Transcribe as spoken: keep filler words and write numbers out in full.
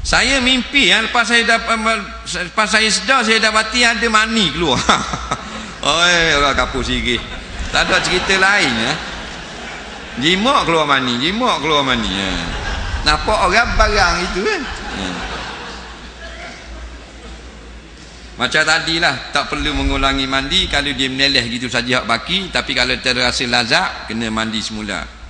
Saya mimpi ya, lepas saya dapat, lepas saya sedar saya dapati ada mani keluar. Oi, orang kapur sikit. Tak ada cerita lain ya. Jimak keluar mani, jimak keluar mani. Ya. Nampak orang barang itu kan. Ya. Macam tadilah, tak perlu mengulangi mandi kalau dia meleleh gitu saja hak baki, tapi kalau terasa lazat kena mandi semula.